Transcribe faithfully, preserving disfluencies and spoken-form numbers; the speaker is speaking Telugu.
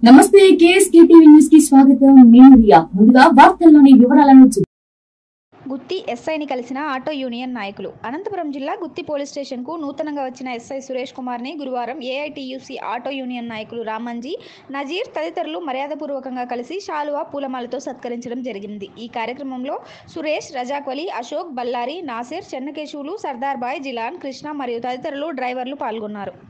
నమస్తే కేఎస్కే టీవీ న్యూస్ కి స్వాగతం. నేను రియా. ముందుగా వార్తల్లోని వివరాలను చూ గుత్తి ఎస్ఐని కలిసిన ఆటో యూనియన్ నాయకులు. అనంతపురం జిల్లా గుత్తి పోలీస్ స్టేషన్ కు నూతనంగా వచ్చిన ఎస్ఐ సురేష్ కుమార్ ని గురువారం ఏఐటియుసి ఆటో యూనియన్ నాయకులు రామంజీ, నజీర్ తదితరులు మర్యాదపూర్వకంగా కలిసి శాలువా, పూలమాలతో సత్కరించడం జరిగింది. ఈ కార్యక్రమంలో సురేష్, రజాక్ వలి, అశోక్, బల్లారి, నాసిర్, చెన్నకేశవులు, సర్దార్ బాయ్, జిలాన్, కృష్ణ మరియు తదితరులు డ్రైవర్లు పాల్గొన్నారు.